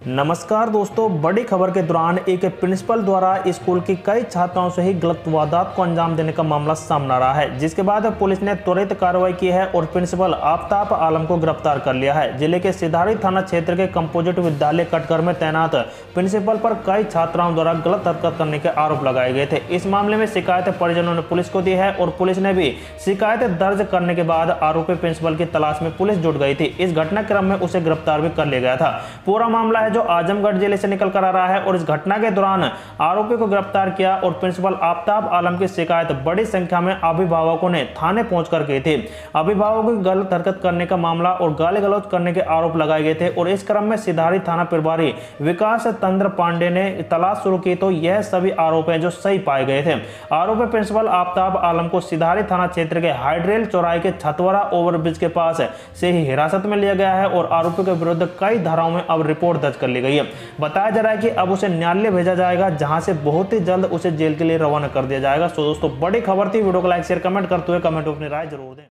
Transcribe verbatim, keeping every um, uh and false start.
नमस्कार दोस्तों, बड़ी खबर के दौरान एक प्रिंसिपल द्वारा स्कूल की कई छात्राओं से ही गलत वारदात को अंजाम देने का मामला सामने आ रहा है, जिसके बाद पुलिस ने त्वरित कार्रवाई की है और प्रिंसिपल आफताब आलम को गिरफ्तार कर लिया है। जिले के सिधारी थाना क्षेत्र के कंपोजिट विद्यालय कटघर में तैनात प्रिंसिपल पर कई छात्राओं द्वारा गलत हरकत करने के आरोप लगाए गए थे। इस मामले में शिकायत परिजनों ने पुलिस को दी है और पुलिस ने भी शिकायत दर्ज करने के बाद आरोपी प्रिंसिपल की तलाश में पुलिस जुट गई थी। इस घटनाक्रम में उसे गिरफ्तार भी कर लिया गया था। पूरा मामला है जो आजमगढ़ जिले से निकल कर आ रहा है और इस घटना के दौरान आरोपी को गिरफ्तार किया और प्रिंसिपल आफताब आलम की शिकायत बड़ी संख्या में अभिभावकों ने थाने पहुंचकर की थी। अभिभावकों की गलत हरकत करने का मामला और गाली गलौज करने के आरोप लगाए गए थे और इस क्रम में सिधारी थाना प्रभारी विकास चंद्र पांडे ने तलाश शुरू की तो यह सभी आरोप हैं जो सही पाए गए थे। आरोपी प्रिंसिपल आफताब आलम को सिधारी थाना क्षेत्र के हाइड्रेल चौराहे के छतवरा ओवरब्रिज के पास से ही हिरासत में लिया गया है और आरोपी के विरुद्ध कई धाराओं में अब रिपोर्ट दर्ज कर ली गई है। बताया जा रहा है कि अब उसे न्यायालय भेजा जाएगा, जहां से बहुत ही जल्द उसे जेल के लिए रवाना कर दिया जाएगा। सो दोस्तों, बड़ी खबर थी। वीडियो को लाइक शेयर कमेंट करते हुए कमेंट में अपनी राय जरूर दें।